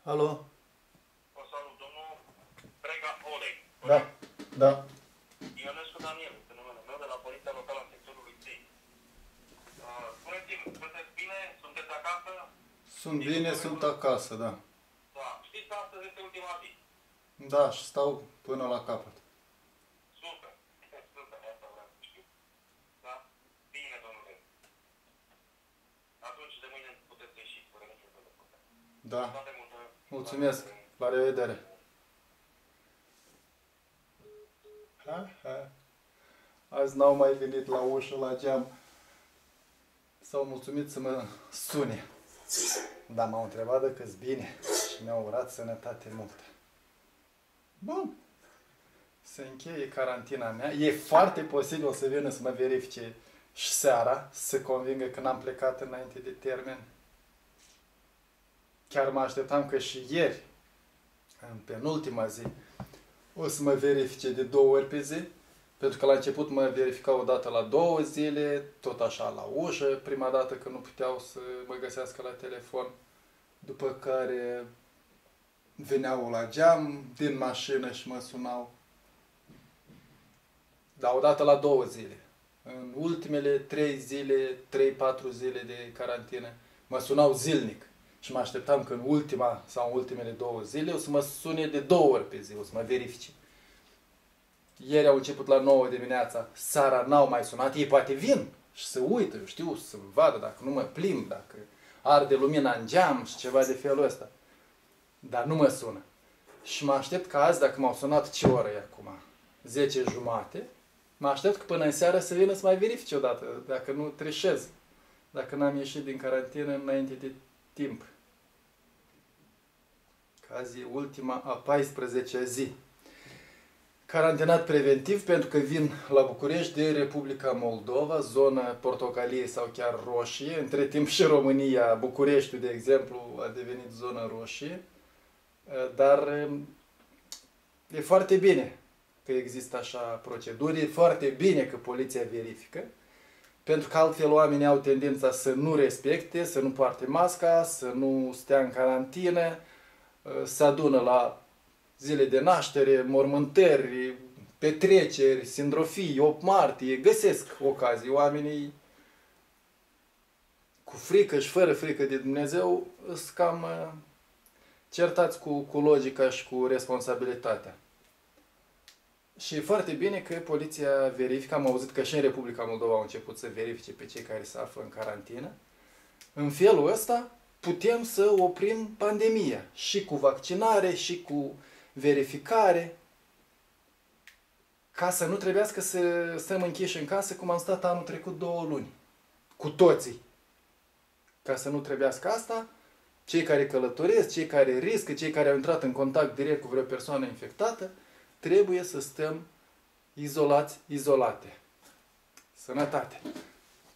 Alo? O salut, domnul Brega Oleg. Da, da. Ionescu Daniel, este numele meu, de la Poliția Locală a sectorului 3. Spuneți-mi, sunteți bine? Sunteți acasă? Sunt bine, sunt acasă, da. Da. Știți că astăzi este ultima zi. Da, și stau până la capăt. Super. Super, asta vreau să știu. Da? Bine, domnule. Atunci de mâine puteți ieși fără niciun fel de probleme. Da. Toate multă. Mulțumesc. La revedere. Azi n-au mai venit la ușă, la geam. S-au mulțumit să mă sune. Dar m-au întrebat dacă-s bine și mi-au urat sănătate multă. Bun. Se încheie carantina mea. E foarte posibil să vină să mă verifice și seara, să convingă că n-am plecat înainte de termen. Chiar mă așteptam că și ieri, în penultima zi, o să mă verifice de 2 ori pe zi. Pentru că la început mă verificau o dată la 2 zile, tot așa la ușă, prima dată că nu puteau să mă găsească la telefon. După care veneau la geam, din mașină și mă sunau. Dar o dată la 2 zile. În ultimele 3 zile, 3-4 zile de carantină, mă sunau zilnic. Și mă așteptam că în ultima sau în ultimele 2 zile o să mă sune de 2 ori pe zi, o să mă verifice. Ieri au început la 9 dimineața, seara n-au mai sunat, ei poate vin și se uită, eu știu, să vadă dacă nu mă plimb, dacă arde lumina în geam și ceva de felul ăsta. Dar nu mă sună. Și mă aștept că azi, dacă m-au sunat, ce oră e acum? 10:30, mă aștept că până în seară să vină să mai verifice odată, dacă nu trișez, dacă n-am ieșit din carantină înainte de timp. Că azi e ultima a 14-a zi. Carantinat preventiv pentru că vin la București din Republica Moldova, zonă portocalie sau chiar roșie. Între timp și România, Bucureștiul, de exemplu, a devenit zonă roșie. Dar e foarte bine că există așa proceduri, e foarte bine că poliția verifică, pentru că altfel oamenii au tendința să nu respecte, să nu poarte masca, să nu stea în carantină, să adună la zile de naștere, mormântări, petreceri, sindrofii, 8 martie, găsesc ocazii. Oamenii cu frică și fără frică de Dumnezeu sunt cam certați cu logica și cu responsabilitatea. Și e foarte bine că poliția verifică, am auzit că și în Republica Moldova au început să verifice pe cei care se află în carantină. În felul ăsta putem să oprim pandemia și cu vaccinare și cu verificare, ca să nu trebuiască să stăm închiși în casă cum am stat anul trecut 2 luni. Cu toții. Ca să nu trebuiască asta, cei care călătoresc, cei care riscă, cei care au intrat în contact direct cu vreo persoană infectată, trebuie să stăm izolați, izolate. Sănătate!